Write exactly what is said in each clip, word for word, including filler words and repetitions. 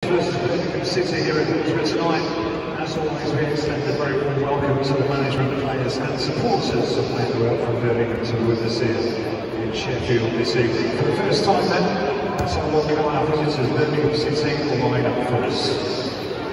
versus Birmingham City here at Hillsborough tonight. As always, we extend a very warm welcome to the management, players and supporters of playing the world from Birmingham to witness here in Sheffield this evening. For the first time then, let's have a look at our visitors, Birmingham City, will line up for us.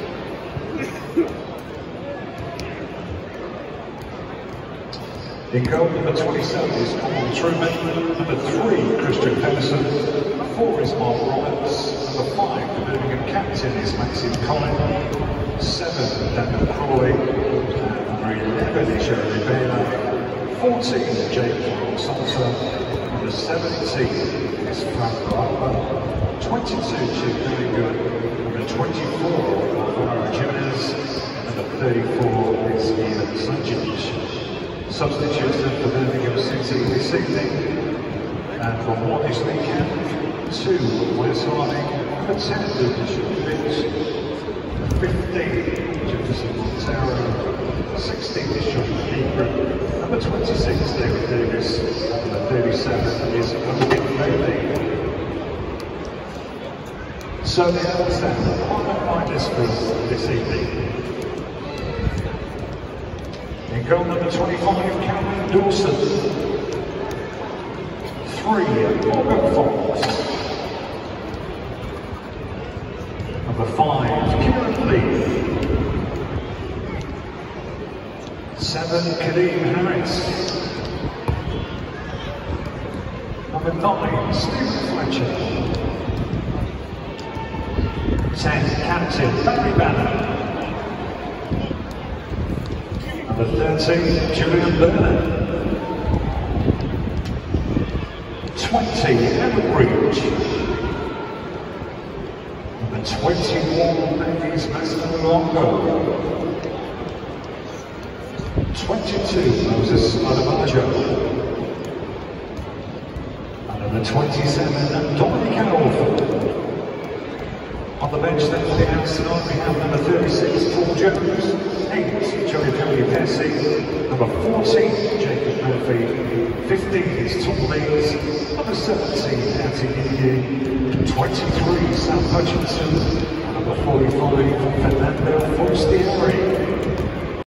In goal, number twenty-seven is Connal Trueman, number three, Kristian Pedersen, number four is Marc Roberts, number five, the Birmingham captain is Maxime Colin, seven, Daniel Crowley, number eleven is Jeremie Bela, fourteen, Jake Clarke-Salter, number seventeen is Marc Roberts, twenty-two, Jude Bellingham, number twenty-four, Alvaro Gimenez, and number thirty-four is Ivan Sunjic. Substitutes for Birmingham City this evening, and from what this weekend, two, Wes Harding, number ten, Lukas Jutkiewicz, fifteen, Jefferson Montero, sixteen is Josh McEachran, number twenty-six, David Davis, and number thirty-seven is Odin Bailey. So the outstanding highlights for this evening. In goal number twenty-five, Cameron Dawson. Three, Morgan Fox. Number five, Kieran Lee. Seven, Kadeem Harris. Number nine, Steven Fletcher. Ten, Captain Barry Bannan. Number thirteen, Julian Börner. twenty, Everbridge. Number twenty-one, is Massimo Luongo. twenty-two, Moses Odubajo. And number twenty-seven, Dominic Iorfa. On the bench then for the house tonight, we have number thirty-six, Paul Jones, eight, Joey Pelupessy, number fourteen, Jake Clarke-Salter, fifteen is Tom Lees, number seventeen, Atdhe Nuhiu, twenty-three, Sam Hutchinson, number forty-five, Fernando Forestieri.